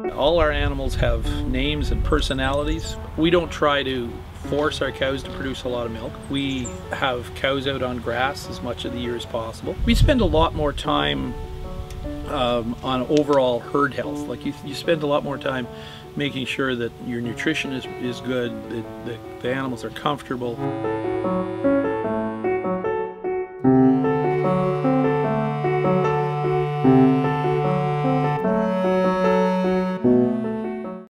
All our animals have names and personalities. We don't try to force our cows to produce a lot of milk. We have cows out on grass as much of the year as possible. We spend a lot more time on overall herd health. Like you spend a lot more time making sure that your nutrition is good, that the animals are comfortable.